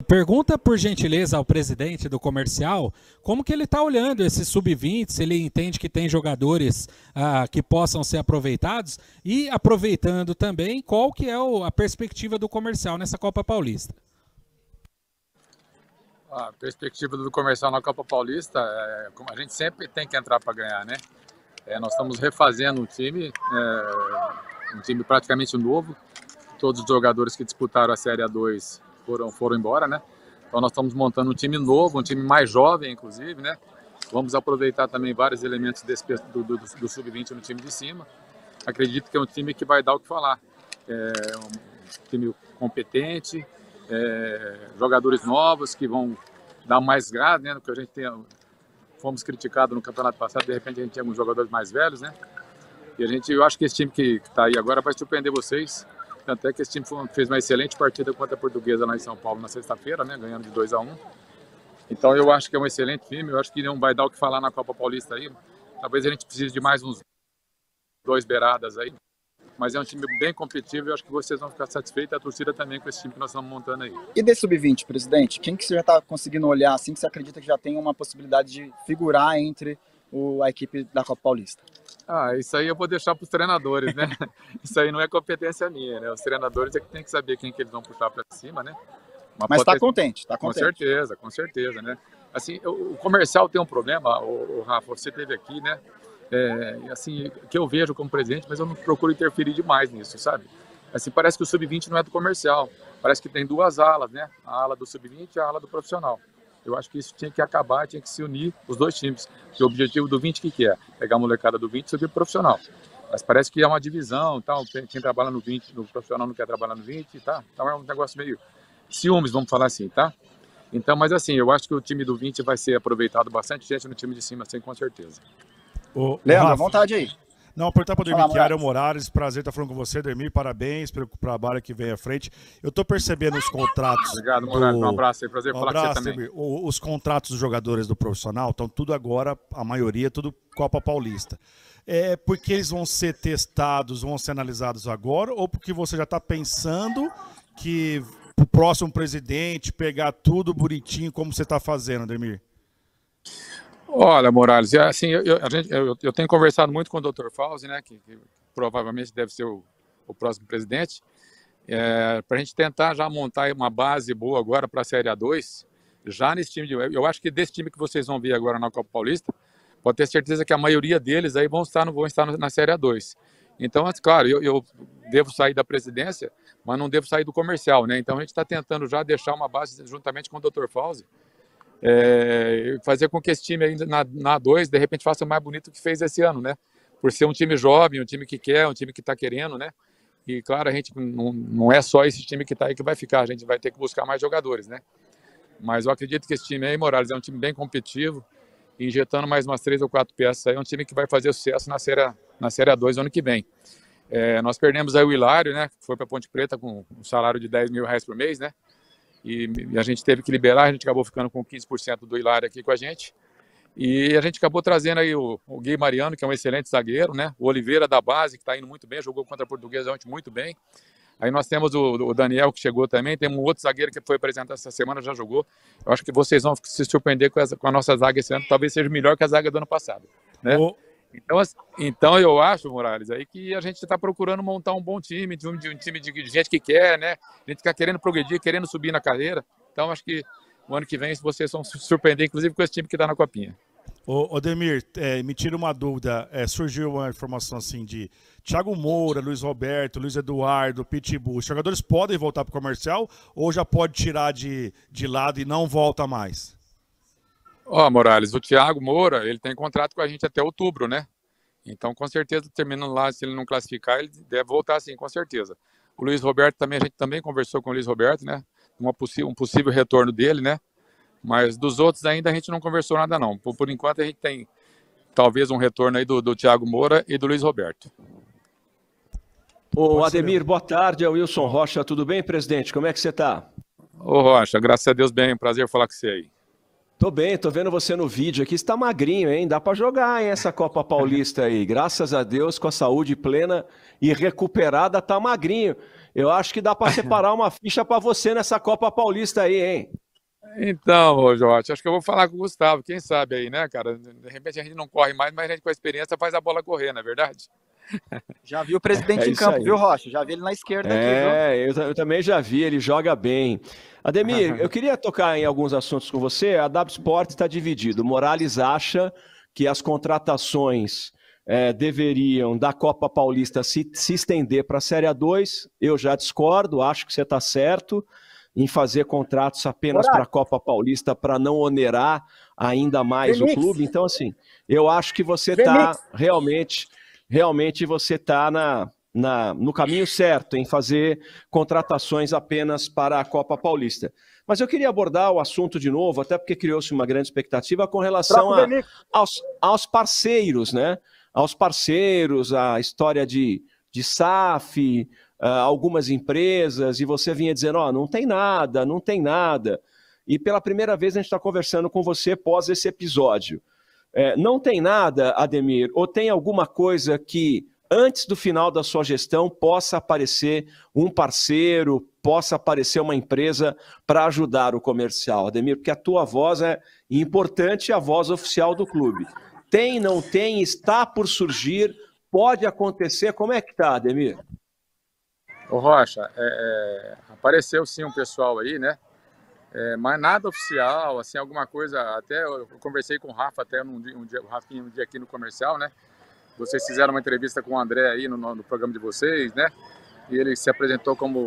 Pergunta, por gentileza, ao presidente do comercial como que ele está olhando esse sub-20, se ele entende que tem jogadores que possam ser aproveitados e aproveitando também qual que é a perspectiva do comercial nessa Copa Paulista. A perspectiva do comercial na Copa Paulista, a gente sempre tem que entrar para ganhar, né? Nós estamos refazendo um time praticamente novo. Todos os jogadores que disputaram a Série A2 foram embora, né? Então nós estamos montando um time novo, um time mais jovem, inclusive, né? Vamos aproveitar também vários elementos do Sub-20 no time de cima. Acredito que é um time que vai dar o que falar. É um time competente, jogadores novos que vão dar mais gás, né? Porque a gente fomos criticados no campeonato passado, de repente a gente tinha alguns jogadores mais velhos, né? E eu acho que esse time que está aí agora vai surpreender vocês. Tanto é que esse time fez uma excelente partida contra a Portuguesa lá em São Paulo na sexta-feira, né? Ganhando de 2-1. Então eu acho que é um excelente time, eu acho que não vai dar o que falar na Copa Paulista aí. Talvez a gente precise de mais uns 2 beiradas aí. Mas é um time bem competitivo e eu acho que vocês vão ficar satisfeitos, a torcida também, com esse time que nós estamos montando aí. E desse Sub-20, presidente, quem que você já está conseguindo olhar assim, que você acredita que já tem uma possibilidade de figurar entre a equipe da Copa Paulista? Isso aí eu vou deixar para os treinadores, né? Isso aí não é competência minha, né? Os treinadores é que tem que saber quem que eles vão puxar para cima, né? Mas está contente, está contente. Com certeza, né? Assim, o comercial tem um problema, o Rafa, você teve aqui, né? Assim, que eu vejo como presidente, mas eu não procuro interferir demais nisso, sabe? Assim, parece que o Sub-20 não é do comercial, parece que tem 2 alas, né? A ala do Sub-20 e a ala do profissional. Eu acho que isso tinha que acabar, tinha que se unir os 2 times. Porque o objetivo do 20 que é? Pegar a molecada do 20 e subir pro profissional. Mas parece que é uma divisão, tal. Quem trabalha no 20, no profissional não quer trabalhar no 20, tá? Então é um negócio meio ciúmes, vamos falar assim, tá? Então, mas assim, eu acho que o time do 20 vai ser aproveitado bastante gente no time de cima, assim, com certeza. Leandro, à vontade aí. Não, apertar para o Demir Chiari Morales, prazer estar falando com você, Demir, parabéns pelo trabalho que vem à frente. Eu estou percebendo os contratos... Obrigado, Morales, um abraço aí, prazer falar com você também. Demir. Os contratos dos jogadores do profissional estão tudo agora, a maioria, tudo Copa Paulista. Porque eles vão ser testados, vão ser analisados agora, ou porque você já está pensando que o próximo presidente pegar tudo bonitinho como você está fazendo, Demir? Olha, Morales, assim, eu tenho conversado muito com o Dr. Fauzi, né, que provavelmente deve ser o próximo presidente, para a gente tentar já montar uma base boa agora para a Série A2, já nesse time eu acho que desse time que vocês vão ver agora na Copa Paulista, pode ter certeza que a maioria deles aí vão estar na Série A2. Então, claro, eu devo sair da presidência, mas não devo sair do comercial, né? Então a gente está tentando já deixar uma base juntamente com o Dr. Fauzi, fazer com que esse time aí na A2 de repente faça mais bonito do que fez esse ano, né? Por ser um time jovem, um time que quer, um time que está querendo, né? E claro, a gente não é só esse time que está aí que vai ficar, a gente vai ter que buscar mais jogadores, né? Mas eu acredito que esse time aí, Morales, é um time bem competitivo, injetando mais umas 3 ou 4 peças aí, é um time que vai fazer sucesso na Série A2 ano que vem. Nós perdemos aí o Hilário, né? Que foi para Ponte Preta com um salário de R$10 mil por mês, né? E a gente teve que liberar, a gente acabou ficando com 15% do Hilário aqui com a gente. E a gente acabou trazendo aí o Gui Mariano, que é um excelente zagueiro, né? O Oliveira da base, que está indo muito bem, jogou contra a Portuguesa ontem muito bem. Aí nós temos o Daniel, que chegou também, tem um outro zagueiro que foi apresentado essa semana, já jogou. Eu acho que vocês vão se surpreender com a nossa zaga esse ano, talvez seja melhor que a zaga do ano passado, né? Então eu acho, Morales, aí que a gente está procurando montar um bom time, um time de gente que quer, né? A gente está querendo progredir, querendo subir na carreira. Então acho que o ano que vem vocês vão se surpreender, inclusive com esse time que está na Copinha. Demir, me tira uma dúvida. Surgiu uma informação assim de Thiago Moura, Luiz Roberto, Luiz Eduardo, Pitbull. Os jogadores podem voltar para o comercial ou já pode tirar de lado e não volta mais? Morales, o Thiago Moura, ele tem contrato com a gente até outubro, né? Então, com certeza, terminando lá, se ele não classificar, ele deve voltar sim, com certeza. O Luiz Roberto também, a gente também conversou com o Luiz Roberto, né? Um possível retorno dele, né? Mas dos outros ainda a gente não conversou nada não. Por enquanto a gente tem talvez um retorno aí do Thiago Moura e do Luiz Roberto. Ademir, boa tarde. É o Wilson Rocha. Tudo bem, presidente? Como é que você está? Rocha, graças a Deus bem. Prazer falar com você aí. Tô bem, tô vendo você no vídeo aqui. Você tá magrinho, hein? Dá para jogar, hein, essa Copa Paulista aí. Graças a Deus, com a saúde plena e recuperada, tá magrinho. Eu acho que dá para separar uma ficha para você nessa Copa Paulista aí, hein? Então, ô Jorge, acho que eu vou falar com o Gustavo, quem sabe aí, né, cara? De repente a gente não corre mais, mas a gente com a experiência faz a bola correr, não é verdade? Já vi o presidente em campo, viu, Rocha? Já vi ele na esquerda aqui, viu? Eu também já vi, ele joga bem. Ademir, eu queria tocar em alguns assuntos com você. A W Sport está dividido. O Morales acha que as contratações deveriam, da Copa Paulista, se estender para a Série A2. Eu já discordo, acho que você está certo em fazer contratos apenas para a Copa Paulista para não onerar ainda mais o clube. Então, assim, eu acho que você está realmente você está no caminho certo em fazer contratações apenas para a Copa Paulista. Mas eu queria abordar o assunto de novo, até porque criou-se uma grande expectativa com relação aos parceiros, né? Aos parceiros, a história de SAF, algumas empresas, e você vinha dizendo, não tem nada, não tem nada. E pela primeira vez a gente está conversando com você pós esse episódio. Não tem nada, Ademir, ou tem alguma coisa que antes do final da sua gestão possa aparecer um parceiro, possa aparecer uma empresa para ajudar o comercial, Ademir, porque a tua voz é importante, a voz oficial do clube. Tem, não tem, está por surgir, pode acontecer, como é que tá, Ademir? Ô Rocha, apareceu sim um pessoal aí, né? Mas nada oficial, assim, alguma coisa, até eu conversei com o Rafa até um dia, o Rafinha um dia aqui no comercial, né? Vocês fizeram uma entrevista com o André aí no programa de vocês, né? E ele se apresentou como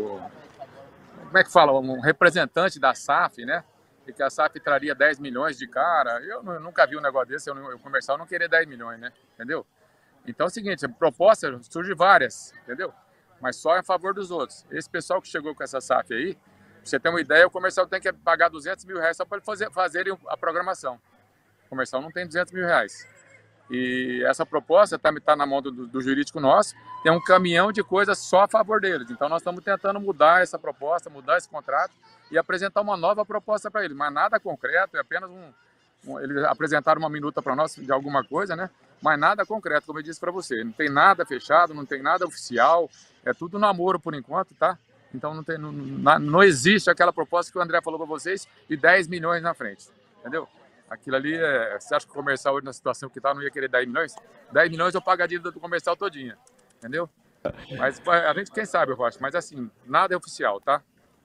é que fala? Um representante da SAF, né? E que a SAF traria 10 milhões de cara. Eu nunca vi um negócio desse, o comercial não queria 10 milhões, né? Entendeu? Então é o seguinte, a proposta surge várias, entendeu? Mas só a favor dos outros. Esse pessoal que chegou com essa SAF aí, pra você ter uma ideia, o comercial tem que pagar 200 mil reais só para fazerem a programação. O comercial não tem 200 mil reais. E essa proposta está na mão do jurídico nosso, tem um caminhão de coisas só a favor deles. Então nós estamos tentando mudar essa proposta, mudar esse contrato e apresentar uma nova proposta para eles. Mas nada concreto, é apenas eles apresentaram uma minuta para nós de alguma coisa, né? Mas nada concreto, como eu disse para você. Não tem nada fechado, não tem nada oficial, é tudo namoro por enquanto, tá? Então não existe aquela proposta que o André falou para vocês de 10 milhões na frente, entendeu? Aquilo ali, você acha que o comercial hoje na situação que está não ia querer 10 milhões? 10 milhões eu pago a dívida do comercial todinha, entendeu? Mas a gente, quem sabe, eu acho, mas assim, nada é oficial, tá?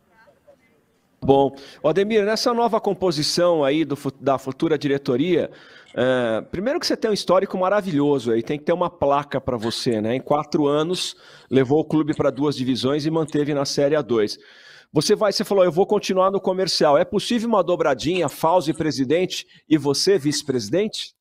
Bom, Ademir, nessa nova composição aí da futura diretoria, primeiro que você tem um histórico maravilhoso aí, tem que ter uma placa para você, né? Em 4 anos, levou o clube para 2 divisões e manteve na Série A2. Você falou, eu vou continuar no comercial. É possível uma dobradinha, Fauzi presidente e você vice-presidente?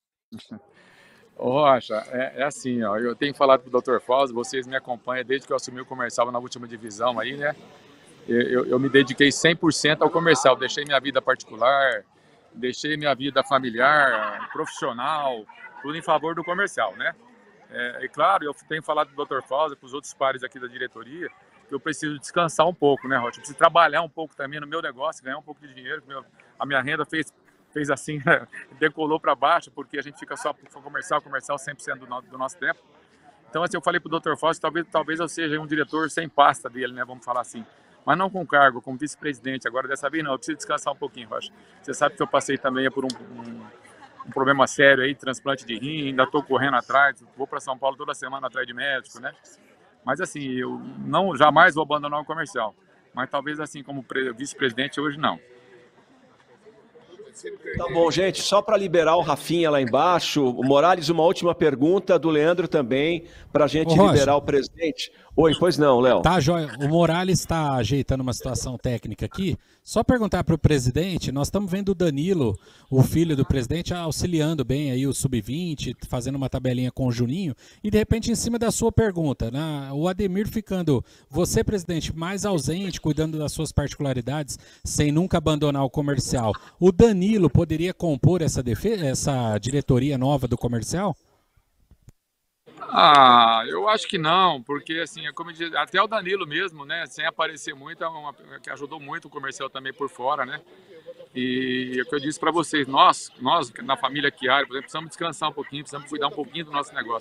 Rocha, é assim, ó, eu tenho falado com o Dr. Fauzi, vocês me acompanham desde que eu assumi o comercial na última divisão aí, né? Eu me dediquei 100% ao comercial, deixei minha vida particular, deixei minha vida familiar, profissional, tudo em favor do comercial, né? É claro, eu tenho falado com o Dr. Fauzi, com os outros pares aqui da diretoria, que eu preciso descansar um pouco, né, Rocha? Eu preciso trabalhar um pouco também no meu negócio, ganhar um pouco de dinheiro. A minha renda fez assim, decolou para baixo, porque a gente fica só com comercial 100% do nosso tempo. Então, assim, eu falei para o Dr. Fauzi, talvez eu seja um diretor sem pasta dele, né, vamos falar assim. Mas não com cargo, como vice-presidente. Agora, dessa vez, não, eu preciso descansar um pouquinho, Rocha. Você sabe que eu passei também por um problema sério aí, transplante de rim, ainda estou correndo atrás, vou para São Paulo toda semana atrás de médico, né? Mas assim, eu jamais vou abandonar o comercial. Mas talvez assim, como vice-presidente, hoje não. Tá bom, gente, só para liberar o Rafinha lá embaixo, o Morales, uma última pergunta do Leandro também, para a gente liberar o presidente. Oi, pois não, Léo. Tá, joia. O Morales está ajeitando uma situação técnica aqui. Só perguntar para o presidente, nós estamos vendo o Danilo, o filho do presidente, auxiliando bem aí o Sub-20, fazendo uma tabelinha com o Juninho, e de repente em cima da sua pergunta, né, o Ademir ficando, você, presidente, mais ausente, cuidando das suas particularidades, sem nunca abandonar o comercial, o Danilo poderia compor essa diretoria nova do comercial? Eu acho que não, porque assim, como eu disse, até o Danilo mesmo, né, sem aparecer muito, que ajudou muito o comercial também por fora, né? E é o que eu disse para vocês, nós na família Chiari, por exemplo, precisamos descansar um pouquinho, precisamos cuidar um pouquinho do nosso negócio.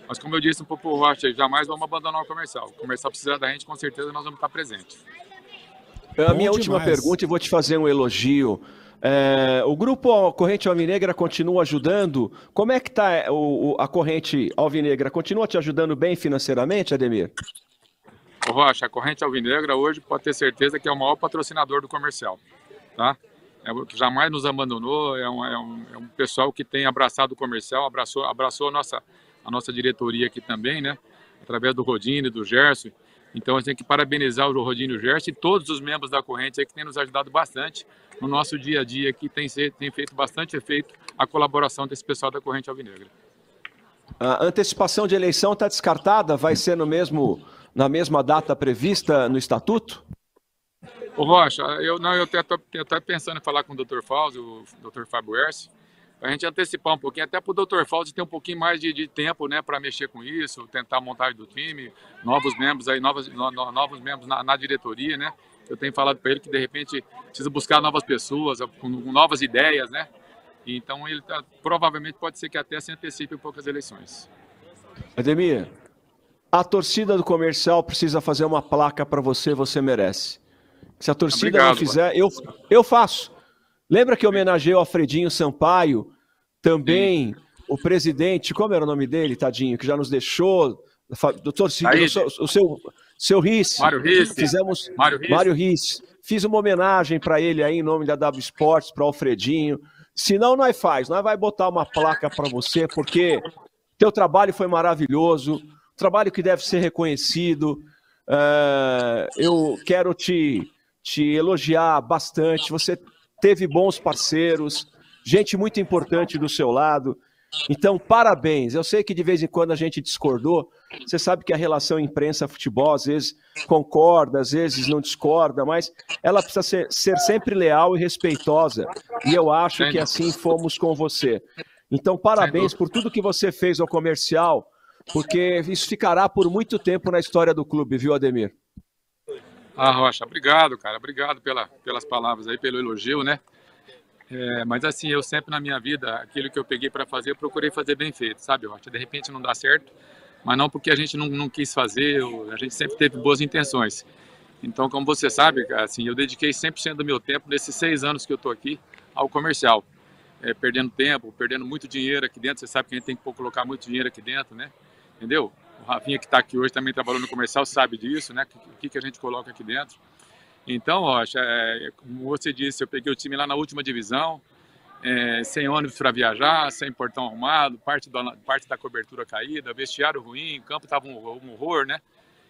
Mas como eu disse um pouco pro Rocha, jamais vamos abandonar o comercial. O comercial precisa da gente, com certeza nós vamos estar presentes. A minha última pergunta, e vou te fazer um elogio. O grupo Corrente Alvinegra continua ajudando? Como é que está a Corrente Alvinegra? Continua te ajudando bem financeiramente, Ademir? Rocha, a Corrente Alvinegra hoje pode ter certeza que é o maior patrocinador do comercial, tá? Que jamais nos abandonou, é um pessoal que tem abraçado o comercial, abraçou a nossa diretoria aqui também, né? Através do Rodinho e do Gerson. Então a gente tem que parabenizar o Rodinho e o Gerson e todos os membros da Corrente aí que têm nos ajudado bastante no nosso dia a dia, que tem feito bastante efeito a colaboração desse pessoal da Corrente Alvinegra. A antecipação de eleição está descartada? Vai ser na mesma data prevista no Estatuto? Ô Rocha, eu estou pensando em falar com o Dr. Fauzi, o Dr. Fábio Herce, para a gente antecipar um pouquinho, até para o Dr. Fauzi ter um pouquinho mais de tempo, né, para mexer com isso, tentar a montagem do time, novos membros aí, novos membros na diretoria, né? Eu tenho falado para ele que de repente precisa buscar novas pessoas, com novas ideias, né? Então ele provavelmente pode ser que até se antecipe um pouco as eleições. Ademir, a torcida do comercial precisa fazer uma placa para você, você merece. Se a torcida não fizer, eu faço. Lembra que eu homenageei o Alfredinho Sampaio? Também sim. O presidente, como era o nome dele, tadinho, que já nos deixou, do torcida, o seu Risse. Mário Risse. Fizemos Mário Risse. Fiz uma homenagem para ele aí em nome da W Sports, para o Alfredinho. Se não, nós vai botar uma placa para você, porque teu trabalho foi maravilhoso, trabalho que deve ser reconhecido. Eu quero te elogiar bastante. Você teve bons parceiros, gente muito importante do seu lado. Então, parabéns. Eu sei que de vez em quando a gente discordou. Você sabe que a relação imprensa-futebol, às vezes concorda, às vezes não discorda, mas ela precisa ser sempre leal e respeitosa. E eu acho que assim fomos com você. Então, parabéns por tudo que você fez ao comercial, porque isso ficará por muito tempo na história do clube, viu, Ademir? Rocha, obrigado, cara. Obrigado pelas palavras aí, pelo elogio, né? Mas assim, eu sempre na minha vida, aquilo que eu peguei para fazer, eu procurei fazer bem feito, sabe, Rocha? De repente não dá certo, mas não porque a gente não quis fazer, a gente sempre teve boas intenções. Então, como você sabe, assim, eu dediquei 100% do meu tempo, nesses 6 anos que eu estou aqui, ao comercial. Perdendo tempo, perdendo muito dinheiro aqui dentro, você sabe que a gente tem que colocar muito dinheiro aqui dentro, né? Entendeu? O Rafinha que está aqui hoje também trabalhou no comercial, sabe disso, né? O que a gente coloca aqui dentro. Então, Rocha, como você disse, eu peguei o time lá na última divisão, sem ônibus para viajar, sem portão arrumado, parte da cobertura caída, vestiário ruim, o campo estava um horror, né?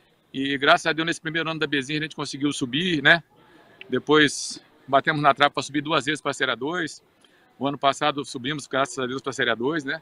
E graças a Deus, nesse primeiro ano da Bezinha, a gente conseguiu subir, né? Depois batemos na trave para subir 2 vezes para a Série A2. O ano passado subimos, graças a Deus, para a Série A2, né?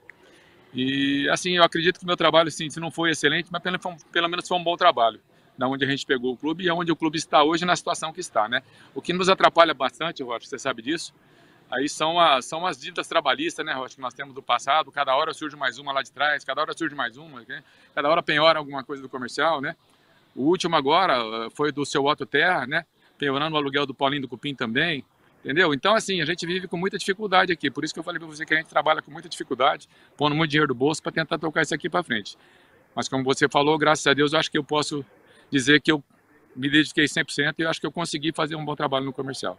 E assim, eu acredito que o meu trabalho, sim, se não foi excelente, mas pelo menos foi um bom trabalho. Da onde a gente pegou o clube e onde o clube está hoje, na situação que está, né? O que nos atrapalha bastante, Rocha, você sabe disso, aí são as dívidas trabalhistas, né, Rocha, que nós temos do passado. Cada hora surge mais uma lá de trás, cada hora surge mais uma, né? Cada hora penhora alguma coisa do comercial, né? O último agora foi do seu Otto Terra, né? Penhorando o aluguel do Paulinho do Cupim também, entendeu? Então, assim, a gente vive com muita dificuldade aqui, por isso que eu falei para você que a gente trabalha com muita dificuldade, pondo muito dinheiro do bolso para tentar tocar isso aqui para frente. Mas como você falou, graças a Deus, eu acho que eu posso dizer que eu me dediquei 100% e eu acho que eu consegui fazer um bom trabalho no comercial.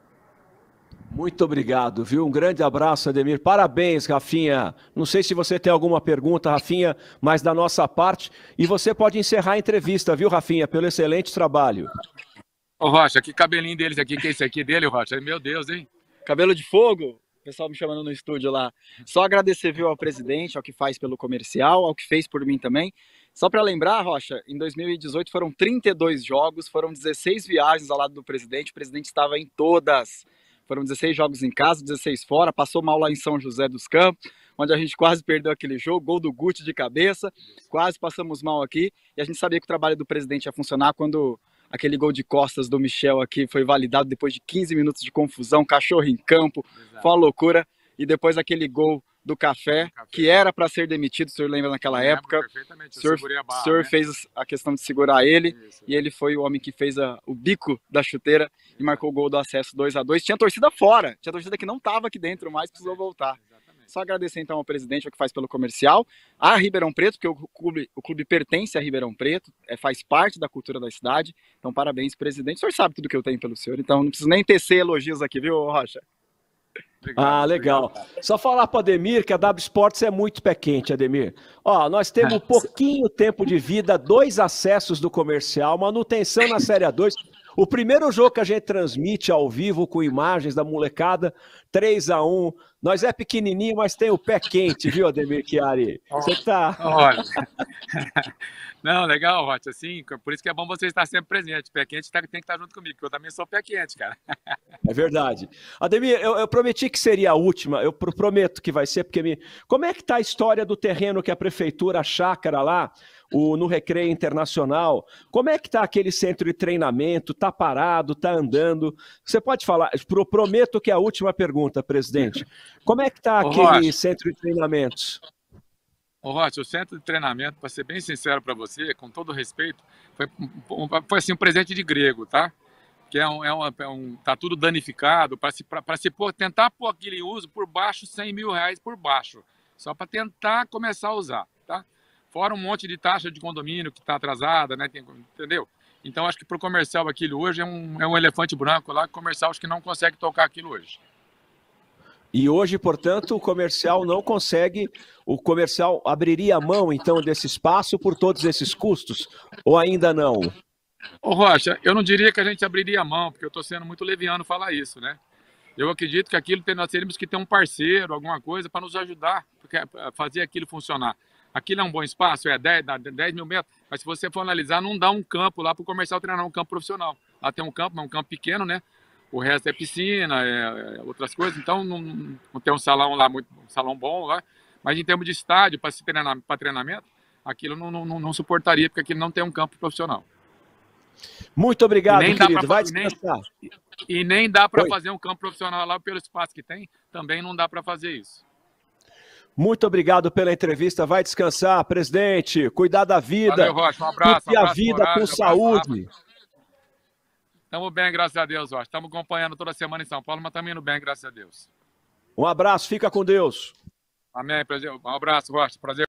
Muito obrigado, viu? Um grande abraço, Ademir. Parabéns, Rafinha. Não sei se você tem alguma pergunta, Rafinha, mas da nossa parte. E você pode encerrar a entrevista, viu, Rafinha, pelo excelente trabalho. Ô, Rocha, que cabelinho deles aqui, que é esse aqui dele, Rocha? Meu Deus, hein? Cabelo de fogo? O pessoal me chamando no estúdio lá. Só agradecer, viu, ao presidente, ao que faz pelo comercial, ao que fez por mim também. Só para lembrar, Rocha, em 2018 foram 32 jogos, foram 16 viagens ao lado do presidente, o presidente estava em todas. Foram 16 jogos em casa, 16 fora, passou mal lá em São José dos Campos, onde a gente quase perdeu aquele jogo, gol do Guti de cabeça, quase passamos mal aqui, e a gente sabia que o trabalho do presidente ia funcionar quando aquele gol de costas do Michel aqui foi validado depois de 15 minutos de confusão, cachorro em campo, foi uma loucura, e depois aquele gol do Café, que era para ser demitido, o senhor lembra naquela época, o senhor fez a questão de segurar ele, e ele foi o homem que fez o bico da chuteira e marcou o gol do acesso 2-2, tinha torcida fora, tinha torcida que não estava aqui dentro mais, precisou voltar. Só agradecer então ao presidente o que faz pelo comercial, a Ribeirão Preto, porque o clube pertence a Ribeirão Preto, faz parte da cultura da cidade. Então, parabéns, presidente. O senhor sabe tudo que eu tenho pelo senhor, então não preciso nem tecer elogios aqui, viu, Rocha? Obrigado, legal. Obrigado. Só falar para o Ademir que a W Sports é muito pé quente, Ademir. Ó, nós temos um pouquinho tempo de vida, 2 acessos do comercial, manutenção na Série A2. O primeiro jogo que a gente transmite ao vivo com imagens da molecada, 3-1. Nós é pequenininho, mas tem o pé quente, viu, Ademir Chiari? Você tá... Olha... Não, legal, Rocha, assim, por isso que é bom você estar sempre presente. Pé quente tem que estar junto comigo, porque eu também sou pé quente, cara. É verdade. Ademir, eu prometi que seria a última, eu prometo que vai ser, porque... Como é que tá a história do terreno que a prefeitura, a chácara lá, no Recreio Internacional? Como é que tá aquele centro de treinamento? Tá parado, tá andando? Você pode falar, prometo que é a última pergunta, presidente. Como é que tá aquele centro de treinamentos? Ô, Rocha, o centro de treinamento, para ser bem sincero para você, com todo respeito, foi assim um presente de grego, tá? Que tá tudo danificado, para se tentar pôr aquilo em uso por baixo, R$100 mil por baixo, só para tentar começar a usar, tá? Fora um monte de taxa de condomínio que está atrasada, né? Entendeu? Então, acho que para o comercial aquilo hoje é um elefante branco lá, que o comercial acho que não consegue tocar aquilo hoje. E hoje, portanto, o comercial não consegue, o comercial abriria a mão, então, desse espaço por todos esses custos? Ou ainda não? Ô, Rocha, eu não diria que a gente abriria a mão, porque eu estou sendo muito leviano falar isso, né? Eu acredito que aquilo nós teríamos que ter um parceiro, alguma coisa, para nos ajudar a fazer aquilo funcionar. Aquilo é um bom espaço, 10 mil metros, mas se você for analisar, não dá um campo lá para o comercial treinar, um campo profissional. Lá tem um campo, mas um campo pequeno, né? O resto é piscina, outras coisas, então não tem um salão lá, um salão bom lá, mas em termos de estádio, para treinamento, aquilo não suportaria, porque aquilo não tem um campo profissional. Muito obrigado, querido. Vai descansar. E nem dá para fazer um campo profissional lá pelo espaço que tem, também não dá para fazer isso. Muito obrigado pela entrevista. Vai descansar, presidente. Cuidar da vida. Valeu, Rocha. Um abraço. Curtir a vida com saúde. Estamos bem, graças a Deus, Rocha. Estamos acompanhando toda semana em São Paulo, mas estamos indo bem, graças a Deus. Um abraço, fica com Deus. Amém, prazer. Um abraço, Rocha. Prazer.